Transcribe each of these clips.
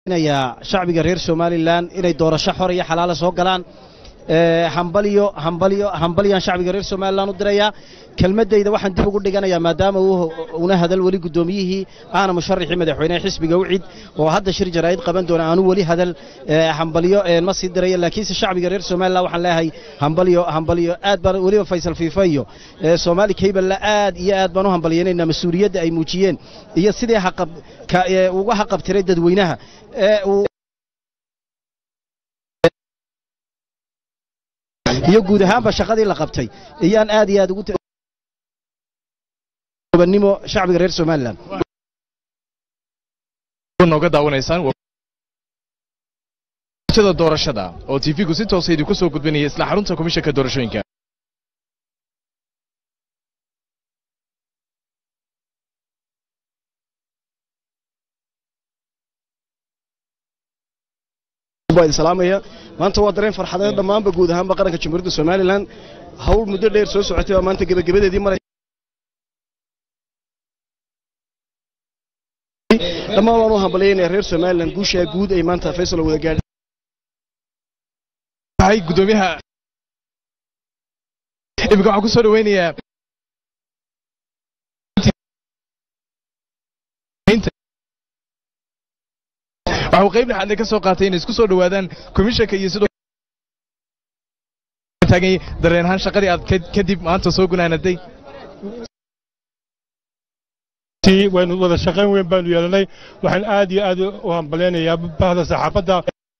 يا شعبي غير سوماليلاند inay doorasho xor iyo xalaal soo galaan hambaliyo shacbiga reer Soomaaliland u diraya kelmadayda waxaan dib ugu dhiganayaa maadaama uu una hadal wali gudoomiyihii aana musharaxii madaxweynaha xisbiga wicid oo hadda shir jaraa'id qaban doona aanu wali hadal hambaliyo ma sii diraya laakiin shacbiga reer Soomaaliland waxaan leeyahay hambaliyo aad baan waliba Faysal Fiifayo Soomaali Cable aad iyo aad baan u hambaliyeenayna mas'uuliyadda ay muujiyeen iyo sidii uga haqabtiray dadweynaha iyo guud ahaanba shaqadii la qabtay iyaan aad iyo aad ugu tabanimo shacbiga reer Soomaaliland nooga daawanaysaan sida doorashada oo TV-gu si toos ah idinku soo gudbinaya isla xarunta komishanka doorashooyinka salaamaya maanta waa dareen farxadeed dhamaanba guud ahaanba qaranka Jamhuuriyadda Soomaaliland hawl muddo dheer soo socotay oo maanta gabagabadeedii maray dhamaan waan u hambalyeynaa reer Soomaaliland guusha guud ay maanta Faysal wada gaadhay gudoomiyaha ibka waxa ku soo dhaweynayaa waxuu qaybna xadna ka soo qaatay in isku soo dhawaadaan komishanka iyo sidoo taagay dareenahan shaqadii aad kadib maanta soo gunaanaday waynu wada shaqayn weyn baanu yeelanay waxaan aad iyo aad u hambaleynayaa bahda saxaafadda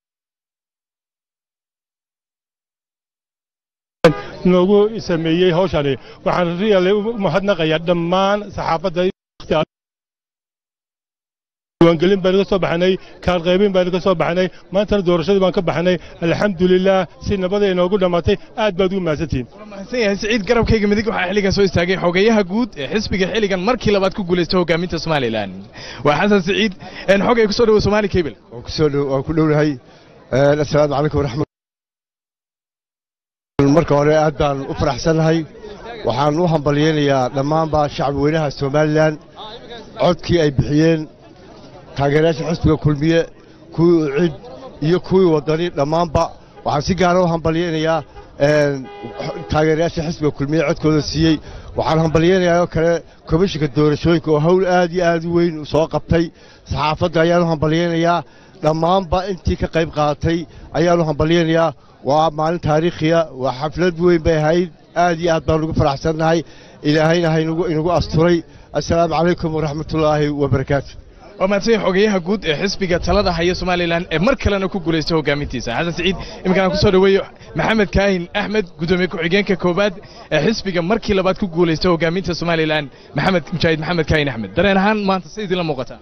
noogu sameeyey hawshani waxaan riyalay u mahadnaqayaa dhammaan saxaafadda وانقلين بان كسو بخنay kaar qaybin baan ka soo baxnay maanta doorashadii baan ka baxnay alxamdulillah si nabad ay noogu dhamaatay aad baad u maasantiin Saciid garabkayga midig waxa xiligan soo istaagay xogayaha guud ee xisbiga xiligan markii labaad ku guuleystay hogaaminta Soomaaliland waa Xasan Saciid in xogay ku soo dhaw Soomaali Cable oo ku dhownahay assalaamu alaykum waraxmatullahi marka hore aad baan u faraxsanahay waxaan u hambalyeeyaa dhammaanba shacabweynaha Soomaaliland codkii ay bixiyeen taageerayaasha xisbiga kulmiye kuwii cid iyo kuwii wadani dhammaanba waxaan si gaar ah u hambalyeynayaa taageerayaasha xisbiga kulmiye codkooda siiyey waxaan hambalyeynayaa kale komishanka doorashooyinka oo hawl aad iyo aad u weyn soo qabtay saxaafadda ayaan u hambalyeynayaa dhammaanba intii ka qayb qaadatay ayaan u hambalyeynayaa waa maalin taariikhiya waa xaflad weyn bay ahayd aad iyo aad baan ugu faraxsannahay ilaahayna inagu asturay assalaamu calaykum waraxmatullaahi wabarakaatu وماتي xogayaha guud ee xisbiga talada haya Soomaaliland ee mar kalena ku guuleystay hogaamintiisa Xasan Saciid imkaan ku soo dhaweeyo Maxamed Kaahin Ahmed gudoomiye ku xigeenka koobaad ee xisbiga markii labaad ku guuleystay hogaaminta Soomaaliland Maxamed Kaahin Ahmed dareen ahaan maanta sidii la muuqata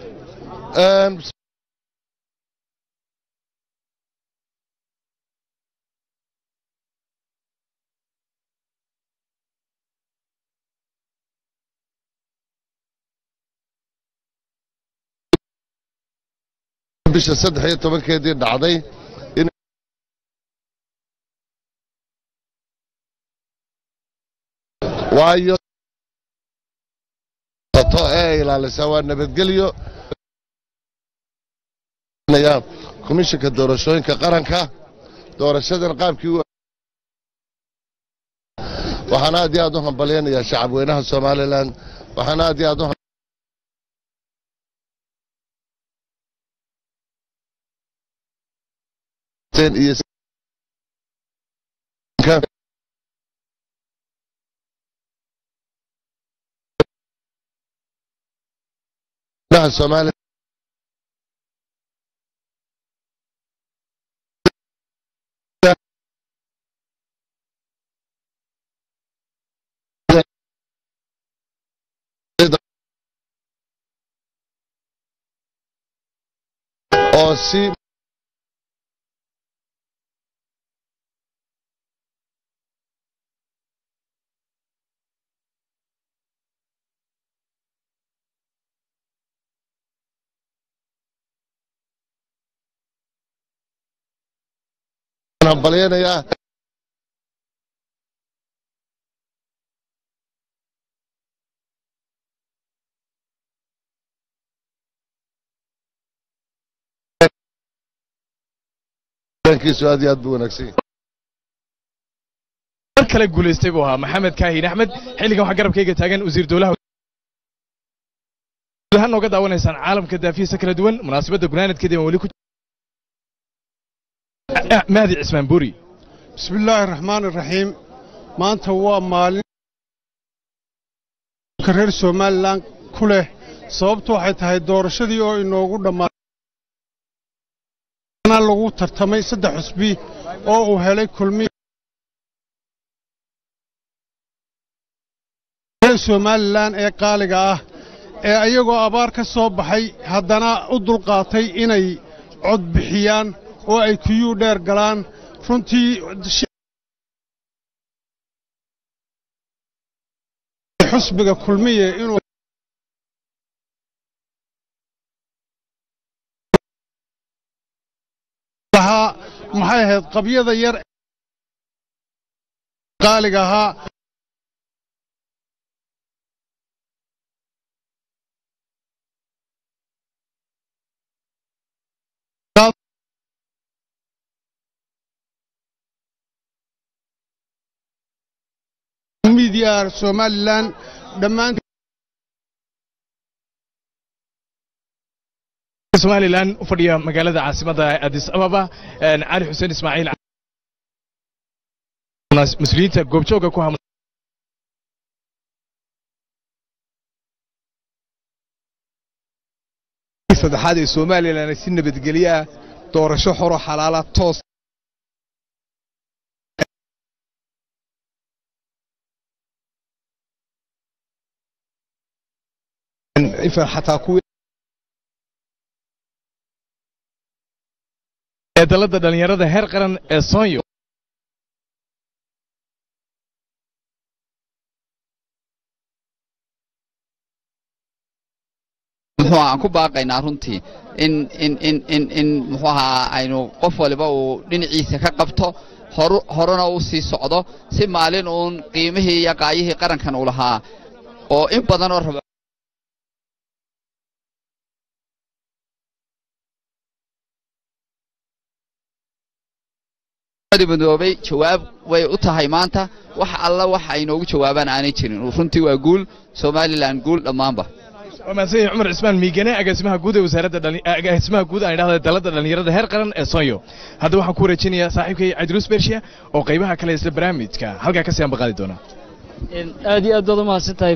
bisha 13keedii dhacday in waayo tato ee ilaalisa waa nabadgelyo komishanka doorashooyinka qaranka doorashadan qaabkii waxaan aad iyo aad u hambaleynayaa shacabweynaha Soomaaliland waxaan aad iyo aad u Soomaaliland oo si hambalyeynaya dankiisu aad iyo aad buu wanaagsan kala guuleystay buu ahaa maxamed kaahin axmed xilligan waxa garabkayga taagan wasiir dawlaha waxaan nooga daawanaysaan caalamka daafiisa kala duwan munaasabadda gunaanadkeeda wali ku mahdi cismaan buuri bismillaahi raxmaani raxiim maanta waa maalin reer Somaliland ku leh sababtu waxay tahay doorashadii oo inoogu dhammaatay lagu tartamay 3 xusbi oo uu helay kulmiye Somaliland ee qaaliga ah ee ayagoo abaar ka soo baxay haddana u dulqaatay inay cod bixiyaan oo ay kuyuu dheer galaan runtii xusbiga kulmiye inuu maxay ahayd qabyada yar qaaliga ahaa media Somaliland dhammaan Somaliland u fadhiya magaalada caasimadda Addis Ababa Ali Hussein Ismaaciil mas'uuliyiinta goobjooga ku hamay saddexaad ee Somaliland si nabadgelyo ah doorasho xor oo xalaal ah toos حتى كوي dalada dhalinyarada heer qaran ee Soomaaliya muxuu aan ku baaqaynaa runtii in muxuu ahaa aynu qof waliba uu dhinaciisa ka qabto horena uu sii socdo si maalin uun qiimihii iyo qaayihii qarankan uu lahaa oo in badan oo rabo badbadoobay jawaab way u tahay maanta wax alla wax ay noogu jawaabaan aanay jirin runtii waa guul Somaliland guul dhamaanba وماسي عمر عثمان ميغاني agaasimaha guud ee wasaaradda agaasimaha guud aan idhaahdo dalada dhalinyarada heer qaran ee Soomaaliya hadda waxaan ku wareejinayaa saaxiibkay Idris Bershiya oo qaybaha kale ee barnaamijka halka ka sii baqaali doona aad iyo aad ma hasantahay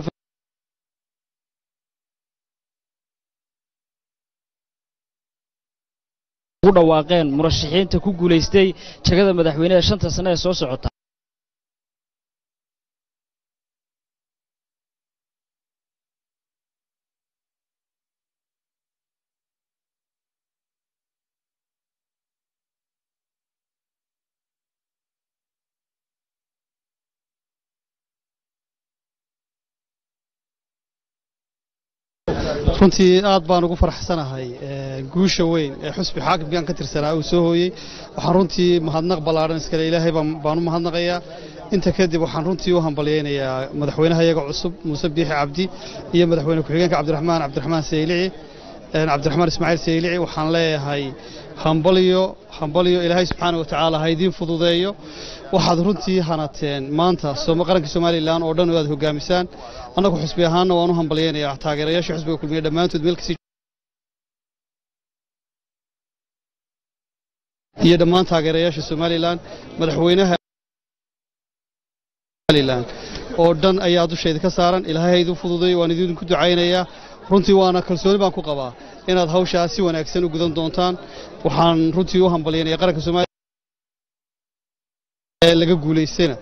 ugu dhawaaqeen murashaxiinta ku guuleystay jagada madaxweynaha 5 sano ee soo socota runtii aad baan ugu faraxsanahay guusha weyn ee xusbi xaakimkan ka tirsanaa uu soo hooyay waxaan runtii mahadnaq balaaran iskale ilaahay baan u mahadnaqayaa inta kadib waxaan runtii u hambalyeeynaa madaxweynaha iyaga cusub Muuse Biixi Cabdi iyo madaxweyne ku-xigeenka Cabdiraxmaan Ismaaciil Saylici waxaan leeyahay hambalyo ilaahay subxaanahu wa ta'aala ha idin fududeeyo waxaad runtii hanateen maanta qaranka Somaliland oo dhan oo aad hogaamisaan anagu xusbi ahaana waan u hambalyeeynaa taageerayaasha xusbiga kulmiye dhamaantood meel kasta iyo dhammaan taageerayaasha Somaliland madaxweynaha Somaliland oo dhan ayaa dushayda ka saaran ilaahay idin fududeeyo waan idinku ducaynayaa runtii waana kalsooni baan ku qabaa inaad hawshaas si wanaagsan u gudan doontaan waxaan runtii u hambalyeeynaa qaranka Soomaaliya ee laga guuleystayna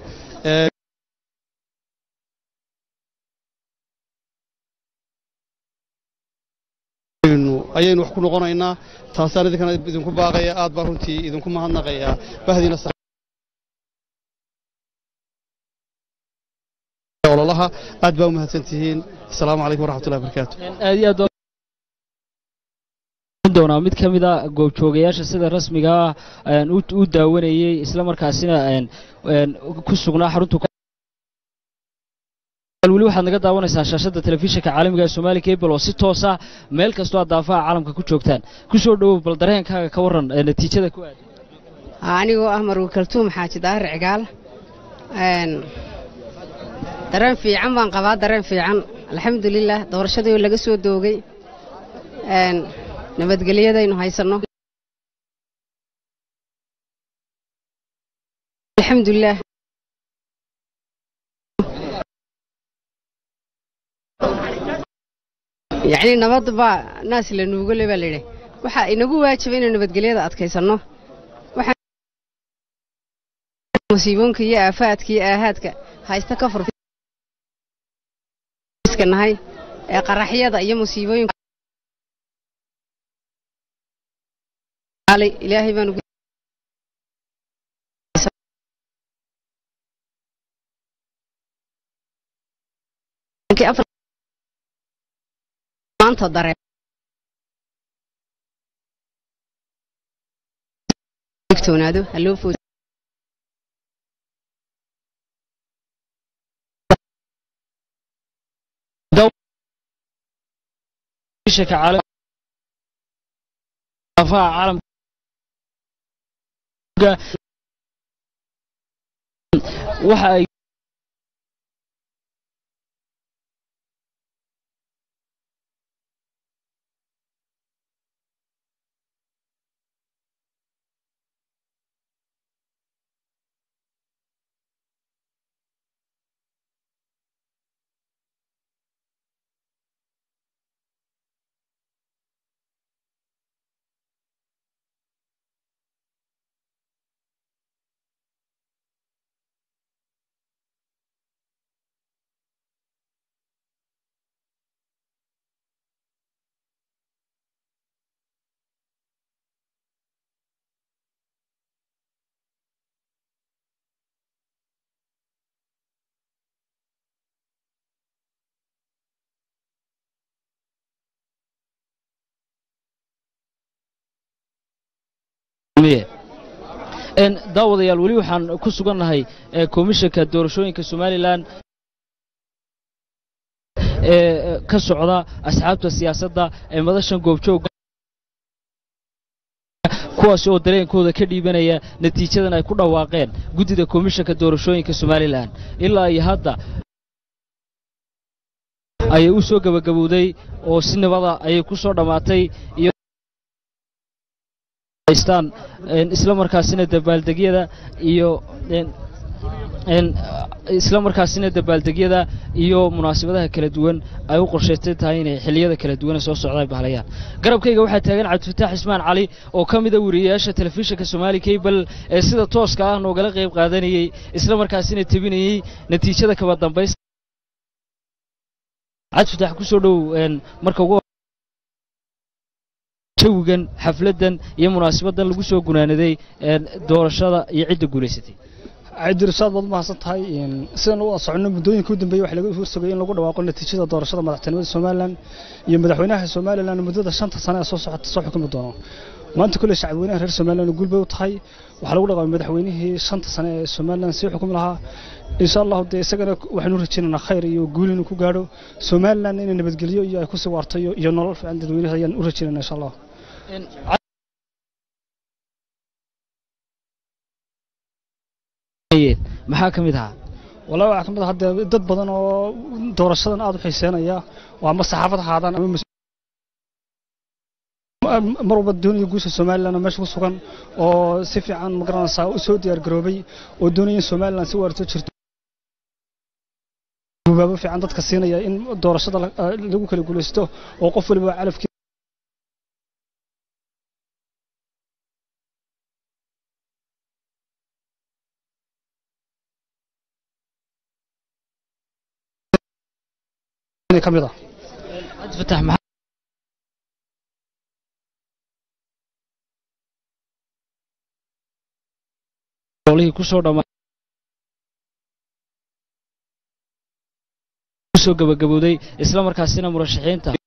ayaynu wax ku noqonaynaa taasaan idinku baaqaya aad baan runtii idinku mahadnaqayaa bahdiina ololaha aad baa u mahadsantihiin assalaamu calaykum waraxmatullahi wabarakaatu aad iyo aad doonaa mid kamid ah goobjoogayaasha sida rasmiga ah u daawanayay isla markaasina ku sugnaa xarunta wali waxaad naga daawanaysaa shaashada telefishinka caalamiga ee Soomaali Cable oo si toos ah meel kasta oo daafaha caalamka ku joogtaan ku soo dhawow bal dareenkaaga ka waran natiijada ku aad anigoo ah Marwo Kaltuum Xaaji Daahir Cigaal dareen fiican baan qabaa dareen fiican alxamdulillah doorashadii laga soo doogay nabadgelyadaynu haysano alxamdulillah يعني نبض با ناس اللي نقول بالله waxa inagu waajibay inaan nabadgelyada adkeysano waxa musiibooyinka iyo aafaadka iyo ahaadka haysta ka furfiskanahay ee qaraxyada iyo musiibooyinka ilaahay baan maanta dareen تونادو هلو فوت بشكل عالم عالم waxa daawadayaal wali waxaan ku sugannahay komishanka doorashooyinka Soomaaliland ka socda asxaabta siyaasadda ee madashan goobjoog kuwaas oo dareenkooda ka dhiibanaya natiijadan ay ku dhawaaqeen gudida komishanka doorashooyinka Soomaaliland ilaa iyo hadda ay u soo gabagabowday oo si nabada ay ku soo dhamaatay iyo isla markaasina dabaaldegyada iyo munaasabadaha kala duwan ay u qorsheystay tahay inay xilliyada kala duwan soo socdaan bahlayaan garabkayga waxa taagan Cabdifataax Ismaan Cali oo kamid ah wariyaasha telefishinka Somali Cable ee sida tooska ah noogala qayb qaadanayay isla markaasina tabinayay natiijada kaba dambaysta Cabdifataax ku soo dhow marka ugu jawigan xafladan iyo munaasabadan lagu soo gunaanaday doorashada iyo cidda guuleysatay عيدرسات بعض ما صنتهاي سنة وصعنا مدوين كودن بيوح لقوا فرصة لو قدوا قلنا تيجي دورشة مدحتنا الصوماليين يوم مدحوناها الصوماليين لأن مدة شنطة سنة أساس صح حكم الدوران ما أنت كل شعبنا غير الصوماليين نقول بيوتهاي وحلو لقوا مدحونه هي شنطة سنة الصوماليين سيح حكم لها إن شاء الله بدي سجنا وحنور تشينا خير يقولون إنكم قالوا الصوماليين إن نبتقليو يكون سوارتيو ينور في عند الدوينة هي نور تشينا إن شاء الله maxaa kamid ah والله waxa kamid ah dad badan oo doorashadan aad u xiiseynaya waa ma saxaafad haadan marba doonaya guusha Soomaaliland meesha ku sugan oo si fiican ma garanaysaa u soo diyaar garoobay oo doonaya Soomaaliland si waarto jirto mubaabo fiican dadka siinaya in doorashada lagu kala guuleysto oo qof waliba calafki كاميرا فتح والله كسر دم كسر جبودي إسلام مركزنا مرشحين تا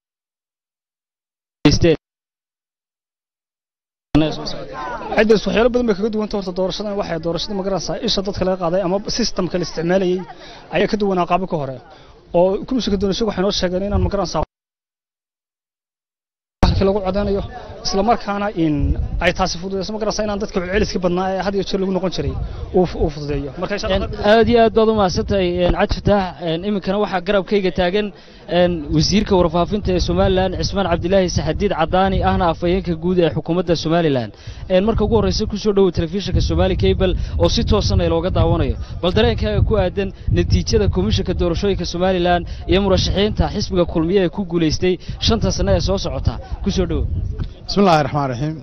عدة سحيل بدل ما كدوا أنت ورث واحد دورشنا مقرصة إيش ضد خلق قضايا أما سيستم كالاستعمالي أي كدوا نقابة كهرة oo kuma shaqo doonasho waxaan oo sheegnay inaan magaran saaco wax kale lagu cadaanayo isla markaana in ay taasi fududeyso ma garaysaa inaan dadka celiska badnaa ee had iyo jeer lagu noqon jiray uu fududeeyo marka aad iyo aad baad u mahadsantahay Cabdi Fataax iminkana waxaa garabkayga taagan wasiirka warfaafinta ee Soomaaliland Cismaan Cabdilaahi Saxadiid Cadaani ahna afayeenka guud ee xukuumadda Soomaaliland marka ugu horeysa ku soo dhaw telefishinka Somali Cable oo si toosan looga daawanayo bal dareenkaaga ku aadan natiijada komishanka doorashooyinka Soomaaliland iyo murashaxiinta xisbiga kulmiye ee ku guuleystay 5 sano ee soo socota ku soo dhaw bismillaahir rahmaanir rahiim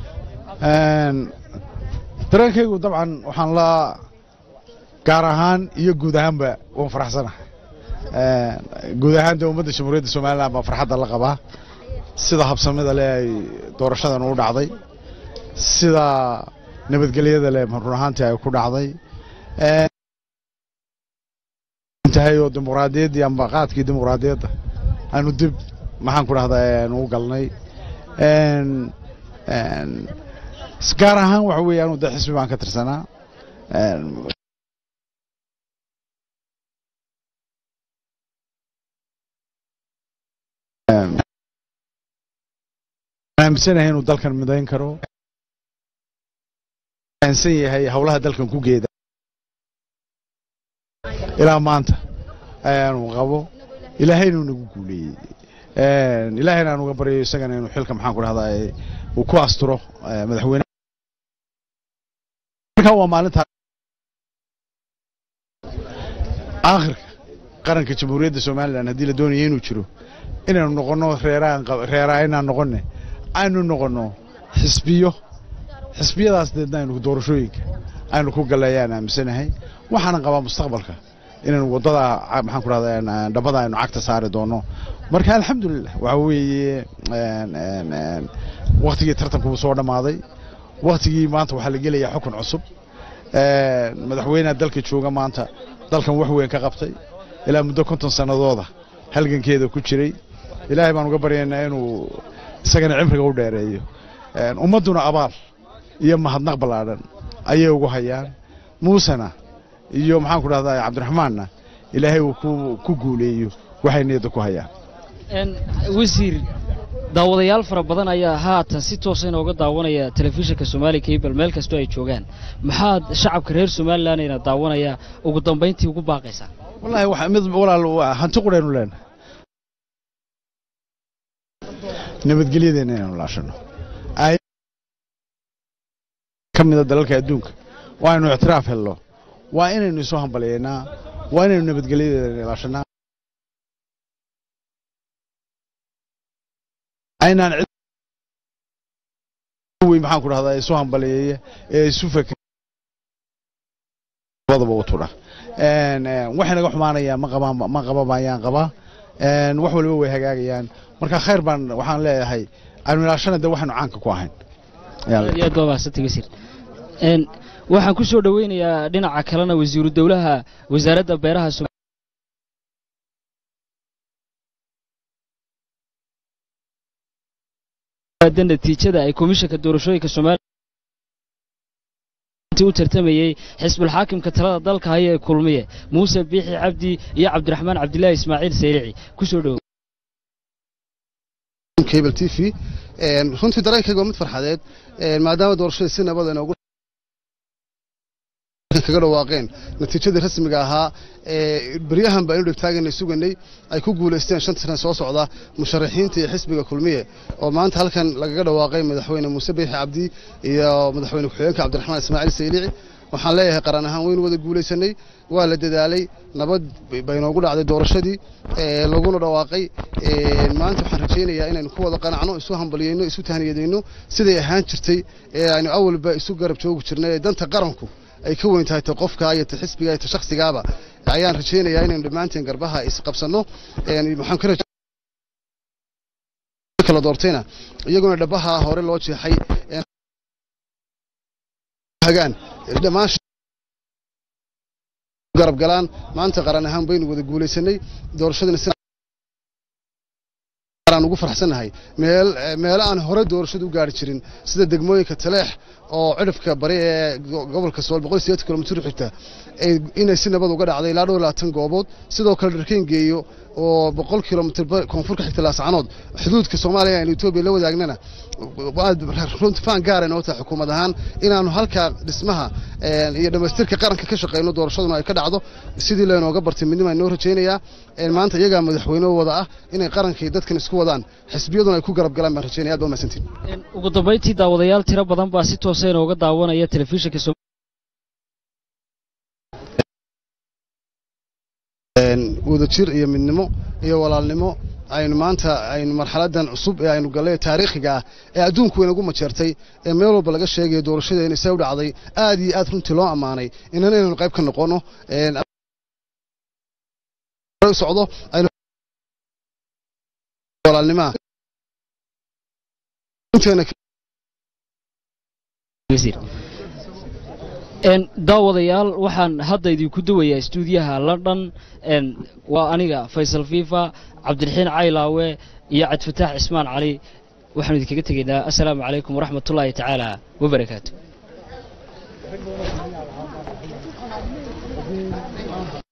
dareenkaygu dabcan waxaan la gaar ahaan iyo guud ahaanba waan faraxsanahay guud ahaan ummadda jamhuuriyadda Soomaaliland baa farxadda la qabaa sida habsamada leh ay doorashadan u dhacday sida nabadgelyada leh run ahaantii ay ku dhacday intahay oo dimuqraadiyadda iyo ambaqaadkii dimuqraadiyadda aanu dib maxaan ku dhahdaa aanu u galnay gaar ahaan waxa weeye aanu xisbi baan ka tirsanaa aaminsanahay inuu dalkan midayn karo aansan yahay hawlaha dalkan ku geeda ilaa maanta ayaanu qabo ilaahayna nagu guuleeyay ilaahayna aanu uga baryo isagana inuu xilka maxaan ku dhahdaa uu ku asturo madaxweyne marka waa maalinta aakhirka qaranka jamhuuriyadda Soomaaliland hadii la doonayo inuu jiro inaanu noqono reeraan noqonne aynu noqono xisbiyadaas deedna doorashooyinka aynu ku galayaan aaminsanahay waxaan qabaa mustaqbalka inaan wadada maxaan ku raadayaan dhabada aynu cagta saari doono marka alxamdulillah waxa weeye waqtigii tartanku soo dhamaaday waqtigii maanta waxa la gelayaa xukun cusub madaxweynaha dalka jooga maanta dalkan wax weyn ka qabtay ilaa muddo 50 sanadooda halgankeeda ku jiray ilaahay baan uga baryaynaa inuu isagana cimriga u dheereeyo ummaduna abaal iyo mahadnaq balaadan ayay ugu hayaan muusana iyo maxaan ku dhahdaa Cabdiraxmaanna ilaahay uu ku guuleeyo waxay niyada ku hayaan wasiir daawadayaal fara badan ayaa haatan si toos ah uga daawanaya telefishinka Somali Cable meel kasta ay joogaan maxaad shacabka reer Soomaaliland ina daawanaya ugu dambeyntii ugu baaqaysaa wallahi waxa mid walaal hanti quraynu leenahay nabadgelyadeenna inaan laashano ay kamida dalalka adduunka waa inuu ictiraaf helo waa inaynu soo hambaleynaa waa inaynu nabadgelyadeenna laashanaa aynaan way maxaan ku dhahdaa soo hambaleeyay ee isu fakadaba u tura waxay naga xumaanayaan ma qabamayaan qaba wax walba way hagaagayaan marka khayr baan waxaan leeyahay aanu ilaashanada waxaanu caanka ku ahayn ya dooba satigisir waxaan ku soo dhaweynayaa dhinaca kalena wasiiru dawlaha wasaaradda beeraha natiijada ay komishanka doorashooyinka Soomaaliland u tartamayay xisbul xaakimka talada dalka haya ee kulmiye Muuse Biixi Cabdi iyo Cabdiraxmaan Cabdilaahi Ismaaciil Saylici ku soo dhaw Cable TV runtii dareenkayga waa mid farxadeed maadaama doorashada si nabad ah ugu kaga dhawaaqeen natiijada rasmiga ahaa baryahan baa inuu dhigtaagan suganay ay ku guuleysteen 5 sano soo socda musharaxiinta iyo xisbiga kulmiye oo maanta halkan lagaga dhawaaqay madaxweyne Muuse Biixi Cabdi iyo madaxweyne ku-xigeenka Cabdiraxmaan Ismaaciil Saylici waxaan leeyahay qaran ahaan weyn wada guuleysanay waa la dadaalay nabad bay noogu dhacday doorashadii laguna dhawaaqay maanta waxaan rajaynayaa inaynu ku wada qanacno isu hambaliyeyno isu tahniyadeyno siday ahaan jirtay aynu awalba isu garab joogi jirnay danta qaranku ay ka weyn tahay qofka iyo xisbiga iyo shakhsigaaba ayaan rajaynayaa inaynu dhamaanteen garbaha is qabsano waxaan ka rajaynayaa kala doortayna iyaguna dhabaha hore loo jeexay hagaan dhamaan garab galaan maanta qaran ahaan baynu wada guuleysanay doorashadana aan ugu faraxsanahay meel aan hore doorashadu u gaari jirin sida degmooyinka Taleex oo cirifka bari ee gobolka Sool 180 km xigta inay si nabad uga dhacday ilaa 20 goobood sidoo kale dharkeen geeyo oo 100 kilomitir koonfurka xigta laascanood xuduudka Soomaaliya iyo Itoobiya la wadaagnana runtii faan gaar ah oo xukuumad ahaan inaanu halka dhismaha iyo dhameystirka qaranka ka shaqeyno doorashaduna ay ka dhacdo sidii leenooga bartay midnimo ay noo rajeynayaa maanta iyaga madaxweyne wada ah inay qarankii dadkan isku wadaan xisbiyaduna ay ku garab galaan baan rajeynaya aad baa mahadsantiin ugu dambeyntii daawadayaal tiro badan baa si toos ah inooga daawanaya telefishinka wadajir iyo midnimo iyo walaalnimo aynu maanta aynu marxaladan cusub ee aynu galay taariikhiga ah ee adduunku inagu majeertay ee meel walba laga sheegay doorashadeena say u dhacday aad iyo aad runtii loo amaanay inaynu qayb ka noqono socdo aynu walaalnimo daawadayaal waxaan hadda idinku duwayaa istuudiyaha London waa aniga Faysal Fifa Cabdiraxiin Caylaawe iyo Cabdifataax Cismaan Cali waxaan idinkaga tegaynaa assalaamu calaykum waraxmatullaahi tacaala wabarakaatuh